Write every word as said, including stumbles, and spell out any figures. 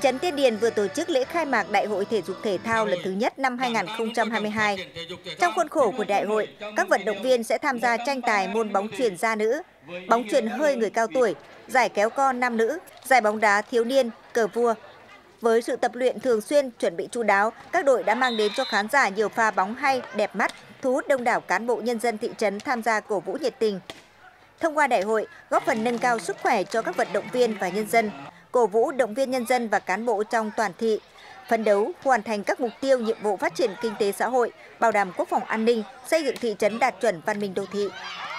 trấn Tiên Điền vừa tổ chức lễ khai mạc Đại hội Thể dục Thể thao lần thứ nhất năm hai nghìn không trăm hai mươi hai. Trong khuôn khổ của đại hội, các vận động viên sẽ tham gia tranh tài môn bóng chuyền da nữ, bóng chuyền hơi người cao tuổi, giải kéo co nam nữ, giải bóng đá thiếu niên, cờ vua. Với sự tập luyện thường xuyên, chuẩn bị chu đáo, các đội đã mang đến cho khán giả nhiều pha bóng hay, đẹp mắt, thu hút đông đảo cán bộ nhân dân thị trấn tham gia cổ vũ nhiệt tình. Thông qua đại hội, góp phần nâng cao sức khỏe cho các vận động viên và nhân dân, cổ vũ động viên nhân dân và cán bộ trong toàn thị, phấn đấu hoàn thành các mục tiêu nhiệm vụ phát triển kinh tế xã hội, bảo đảm quốc phòng an ninh, xây dựng thị trấn đạt chuẩn văn minh đô thị.